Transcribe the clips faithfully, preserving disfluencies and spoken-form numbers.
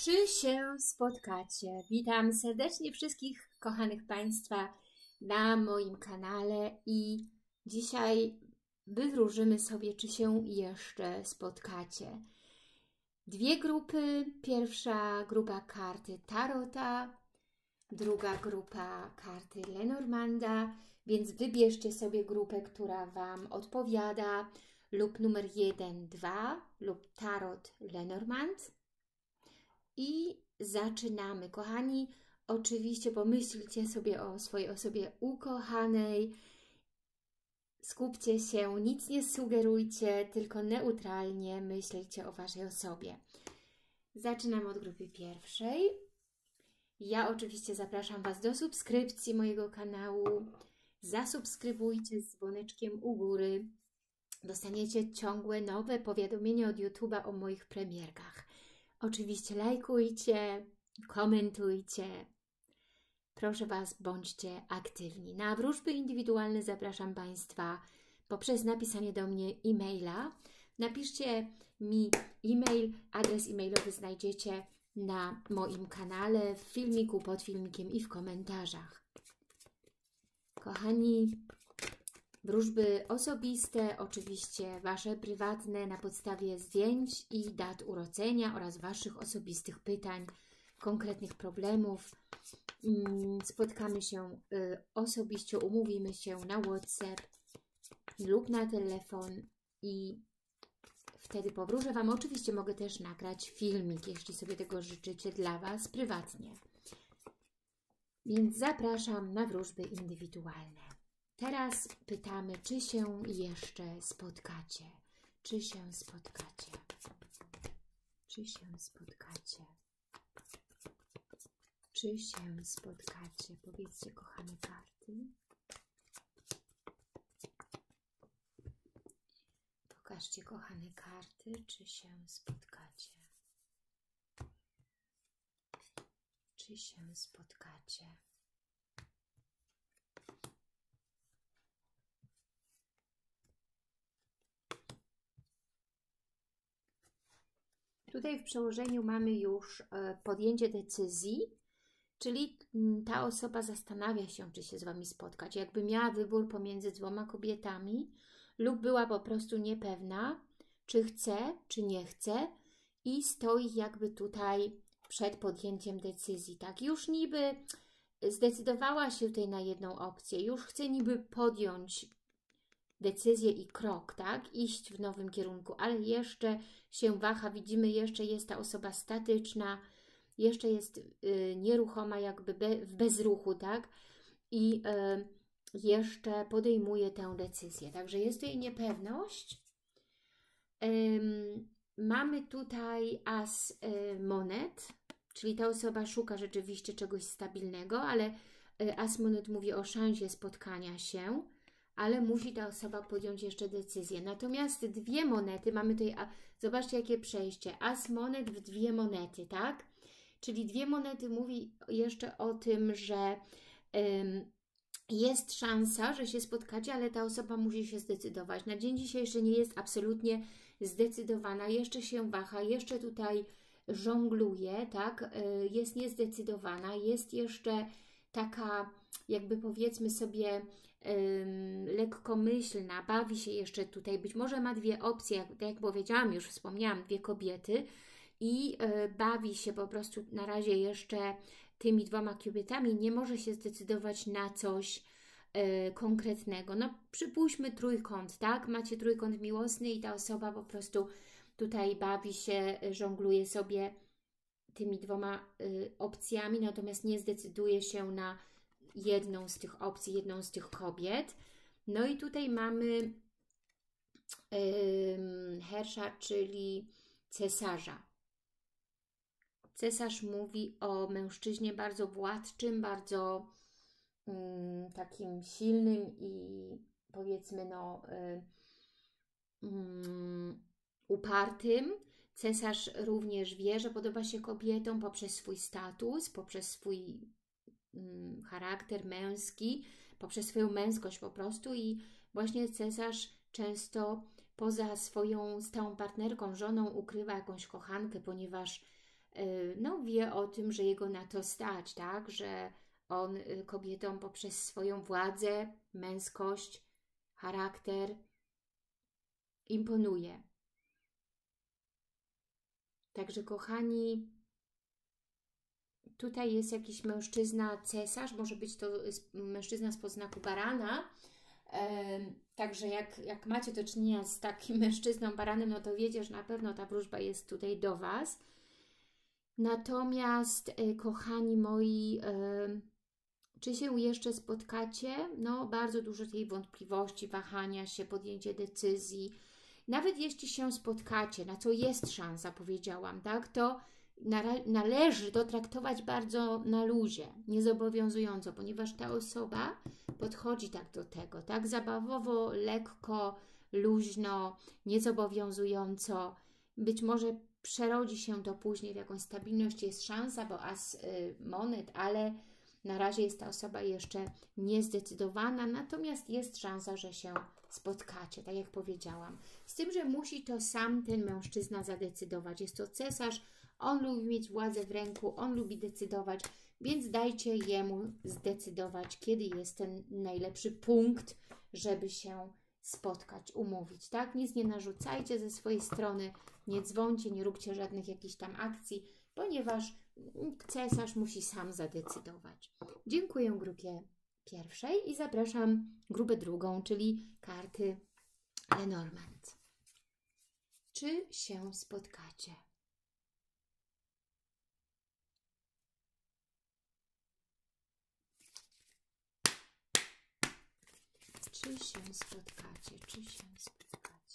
Czy się spotkacie? Witam serdecznie wszystkich kochanych Państwa na moim kanale i dzisiaj wywróżymy sobie, czy się jeszcze spotkacie. Dwie grupy. Pierwsza grupa karty Tarota, druga grupa karty Lenormanda, więc wybierzcie sobie grupę, która Wam odpowiada, lub numer jeden, dwa, lub Tarot Lenormand. I zaczynamy. Kochani, oczywiście pomyślcie sobie o swojej osobie ukochanej. Skupcie się, nic nie sugerujcie, tylko neutralnie myślcie o Waszej osobie. Zaczynamy od grupy pierwszej. Ja oczywiście zapraszam Was do subskrypcji mojego kanału. Zasubskrybujcie z dzwoneczkiem u góry. Dostaniecie ciągłe nowe powiadomienia od YouTube'a o moich premierkach. Oczywiście lajkujcie, komentujcie. Proszę Was, bądźcie aktywni. Na wróżby indywidualne zapraszam Państwa poprzez napisanie do mnie e-maila. Napiszcie mi e-mail, adres e-mailowy znajdziecie na moim kanale, w filmiku, pod filmikiem i w komentarzach. Kochani, wróżby osobiste, oczywiście Wasze prywatne, na podstawie zdjęć i dat urodzenia oraz Waszych osobistych pytań, konkretnych problemów. Spotkamy się osobiście, umówimy się na WhatsApp lub na telefon i wtedy powróżę Wam. Oczywiście mogę też nagrać filmik, jeśli sobie tego życzycie, dla Was prywatnie. Więc zapraszam na wróżby indywidualne. Teraz pytamy, czy się jeszcze spotkacie? Czy się spotkacie? Czy się spotkacie? Czy się spotkacie? Powiedzcie, kochane karty. Pokażcie, kochane karty, czy się spotkacie? Czy się spotkacie? Tutaj w przełożeniu mamy już podjęcie decyzji, czyli ta osoba zastanawia się, czy się z Wami spotkać. Jakby miała wybór pomiędzy dwoma kobietami lub była po prostu niepewna, czy chce, czy nie chce i stoi jakby tutaj przed podjęciem decyzji. Tak, już niby zdecydowała się tutaj na jedną opcję, już chce niby podjąć decyzję i krok, tak? Iść w nowym kierunku, ale jeszcze się waha. Widzimy, jeszcze jest ta osoba statyczna, jeszcze jest y, nieruchoma, jakby be, w bezruchu, tak? I y, jeszcze podejmuje tę decyzję. Także jest tutaj niepewność. Ym, mamy tutaj as y, monet, czyli ta osoba szuka rzeczywiście czegoś stabilnego, ale y, as monet mówi o szansie spotkania się, ale musi ta osoba podjąć jeszcze decyzję. Natomiast dwie monety, mamy tutaj, a zobaczcie jakie przejście, as monet w dwie monety, tak? Czyli dwie monety mówi jeszcze o tym, że ym, jest szansa, że się spotkacie, ale ta osoba musi się zdecydować. Na dzień dzisiejszy nie jest absolutnie zdecydowana, jeszcze się waha, jeszcze tutaj żongluje, tak? Yy, jest niezdecydowana, jest jeszcze taka, jakby powiedzmy sobie, lekkomyślna, bawi się jeszcze tutaj, być może ma dwie opcje, jak, jak powiedziałam, już wspomniałam, dwie kobiety i y, bawi się po prostu na razie jeszcze tymi dwoma kobietami, nie może się zdecydować na coś y, konkretnego. No przypuśćmy trójkąt, tak? Macie trójkąt miłosny i ta osoba po prostu tutaj bawi się, żongluje sobie tymi dwoma y, opcjami, natomiast nie zdecyduje się na jedną z tych opcji, jedną z tych kobiet. No i tutaj mamy ym, Hersza, czyli cesarza. Cesarz mówi o mężczyźnie bardzo władczym, bardzo ym, takim silnym i powiedzmy no ym, upartym. Cesarz również wie, że podoba się kobietom poprzez swój status, poprzez swój charakter męski, poprzez swoją męskość po prostu i właśnie cesarz często poza swoją stałą partnerką, żoną ukrywa jakąś kochankę, ponieważ no, wie o tym, że jego na to stać, tak? Że on kobietom poprzez swoją władzę, męskość, charakter imponuje. Także kochani, tutaj jest jakiś mężczyzna cesarz, może być to mężczyzna z podznaku barana. Także jak, jak macie do czynienia z takim mężczyzną baranem, no to wiecie, że na pewno ta wróżba jest tutaj do Was. Natomiast, kochani moi, czy się jeszcze spotkacie? No, bardzo dużo tej wątpliwości, wahania się, podjęcie decyzji. Nawet jeśli się spotkacie, na co jest szansa, powiedziałam, tak, to należy to traktować bardzo na luzie, niezobowiązująco, ponieważ ta osoba podchodzi tak do tego, tak zabawowo, lekko, luźno, niezobowiązująco. Być może przerodzi się to później w jakąś stabilność, jest szansa, bo as y, monet, ale na razie jest ta osoba jeszcze niezdecydowana, natomiast jest szansa, że się spotkacie, tak jak powiedziałam. Z tym, że musi to sam ten mężczyzna zadecydować. Jest to cesarz, on lubi mieć władzę w ręku, on lubi decydować, więc dajcie jemu zdecydować, kiedy jest ten najlepszy punkt, żeby się spotkać, umówić, tak? Nic nie narzucajcie ze swojej strony, nie dzwońcie, nie róbcie żadnych jakichś tam akcji, ponieważ cesarz musi sam zadecydować. Dziękuję grupie pierwszej i zapraszam grupę drugą, czyli karty Lenormand. Czy się spotkacie? Czy się spotkacie? Czy się spotkacie?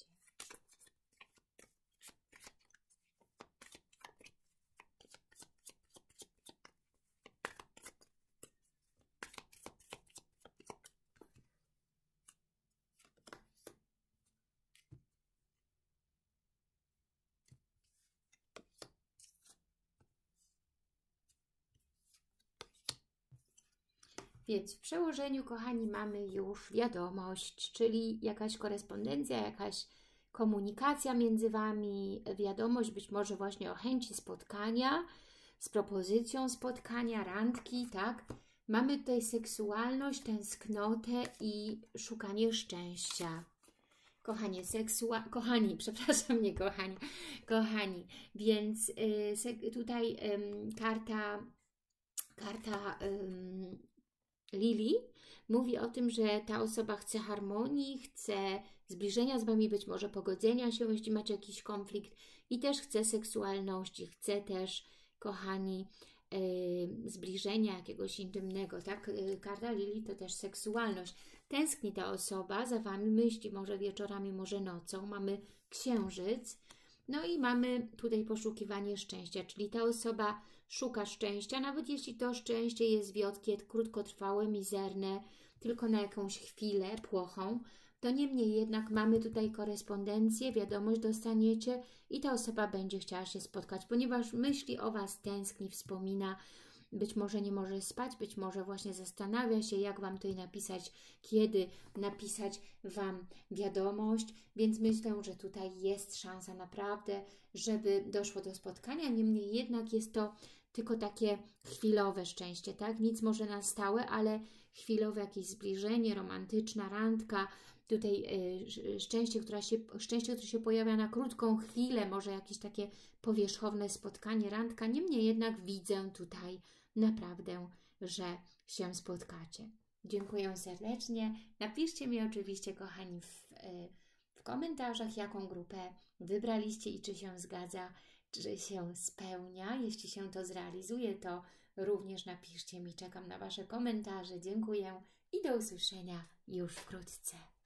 Więc w przełożeniu, kochani, mamy już wiadomość, czyli jakaś korespondencja, jakaś komunikacja między Wami, wiadomość być może właśnie o chęci spotkania, z propozycją spotkania, randki, tak? Mamy tutaj seksualność, tęsknotę i szukanie szczęścia. Kochanie, seksua... Kochani, przepraszam, nie kochani, kochani, więc yy, tutaj yy, karta, karta yy, Lili mówi o tym, że ta osoba chce harmonii, chce zbliżenia z Wami, być może pogodzenia się, jeśli macie jakiś konflikt i też chce seksualności, chce też, kochani, yy, zbliżenia jakiegoś intymnego, tak? Yy, karta Lili to też seksualność. Tęskni ta osoba za Wami, myśli może wieczorami, może nocą. Mamy księżyc. No i mamy tutaj poszukiwanie szczęścia, czyli ta osoba szuka szczęścia, nawet jeśli to szczęście jest wiotkie, krótkotrwałe, mizerne, tylko na jakąś chwilę, płochą, to niemniej jednak mamy tutaj korespondencję, wiadomość dostaniecie i ta osoba będzie chciała się spotkać, ponieważ myśli o Was, tęskni, wspomina, być może nie może spać, być może właśnie zastanawia się, jak Wam tutaj napisać, kiedy napisać Wam wiadomość, więc myślę, że tutaj jest szansa naprawdę, żeby doszło do spotkania, niemniej jednak jest to tylko takie chwilowe szczęście, tak? Nic może na stałe, ale chwilowe jakieś zbliżenie, romantyczna randka, tutaj y, szczęście, która się, szczęście, które się pojawia na krótką chwilę, może jakieś takie powierzchowne spotkanie, randka, niemniej jednak widzę tutaj naprawdę, że się spotkacie. Dziękuję serdecznie. Napiszcie mi oczywiście, kochani, w, w komentarzach, jaką grupę wybraliście i czy się zgadza, czy się spełnia. Jeśli się to zrealizuje, to również napiszcie mi. Czekam na Wasze komentarze. Dziękuję i do usłyszenia już wkrótce.